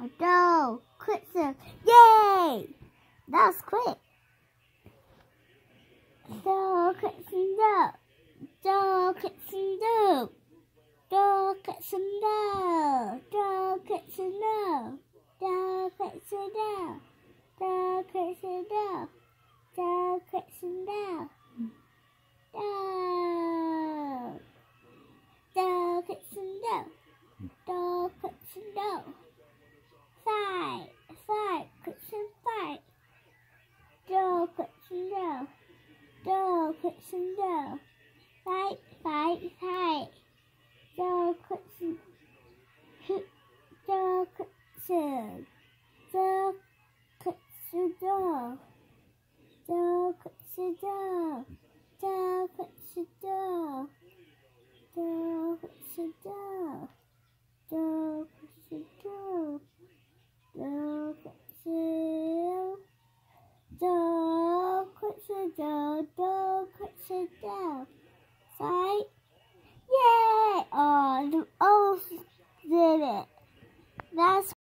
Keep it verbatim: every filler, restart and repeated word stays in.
Go, quick, so, yay! That was quick. So, quick, so, so, quick, so, so, quick, so, so, quick, so, so, quick, so, so, quick, so, so, quick, so, so, quick, so, so, quick, so, five, five, quick, so, five, so, quick, so, so, quick, so, five, five, five, so, quick, so, so, quick, so, so, quick, so, so, quick, so, so, quick, so, so, quick, so, so, quick, so, so, quick, so, so, quick, so, so, quick, so, five.